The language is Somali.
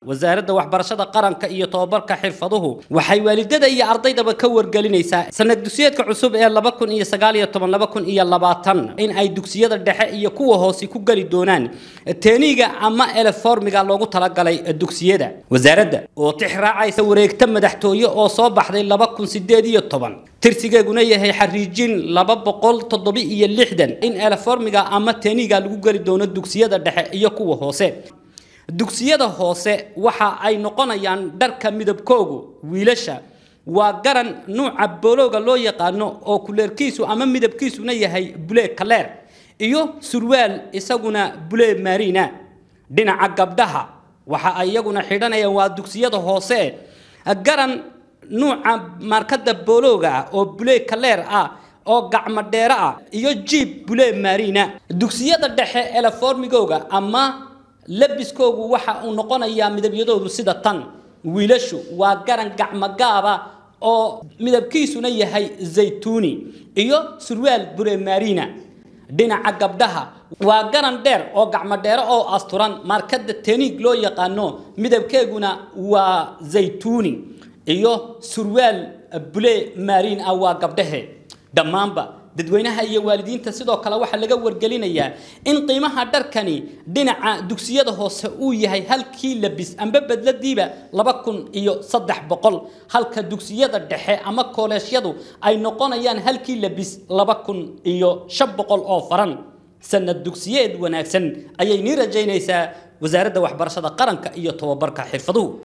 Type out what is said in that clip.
wasaaradda waxbarashada qaranka iyo tababarka xirfaduhu waxay waalidada iyo ardaydaba ka wargelinaysaa sanad dugsiyeedka cusub ee 2019-2020 in ay dugsiyada dhexe iyo kuwa hoose ku gali doonaan teeniga ama eleformiga loogu talagalay dugsiyada wasaaradda oo tixraacaysa wareegta madaxtooye oo soo baxday 2018 tirsigeeguna yahay xariijin 276 in eleformiga ama teeniga lagu gali doono dugsiyada dhexe iyo kuwa hoose dugsiyada hoose waxa ay noqonayaan dharka midabkoogu wiilasha waa garan nooca bolooga loo yaqaano oo kuleerkiisu ama midabkiisuna yahay blue color iyo surwaal isaguna blue marina dhinaca gabdhaha waxa ay iyaguna xidhanayaan waa dugsiyada hoose garan nooca markada bolooga oo blue color ah oo gacmo dheer ah iyo jeep blue marina dugsiyada dhexe eleformigooga ama labiskoogu waxa uu noqonayaa midabyadoodu sida tan wiilashu waa garan gacmo gaaba oo midabkiisuna yahay zaytuuni iyo surwaal blue marina dhinaca gabdhaha waa garan dheer oo gacmo dheer oo asturan markada tenig loo yaqaano midabkeeguna waa zaytuuni iyo surwaal blue marina waa gabdhahe dhammaanba dadweynaha iyo waalidiinta sidoo kale waxa laga wargelinayaa in qiimaha dharkani dhinaca dugsiyada hoose uu yahay halkii labis amba badladiiba 2300 halka dugsiyada dhexe ama kooleeshyadu ay noqonayaan halkii labis 2500 oo faran sanad dugsiyeed wanaagsan ayay ni rajaynaysaa wasaaradda waxbarashada qaranka iyo tababarka xirfaduhu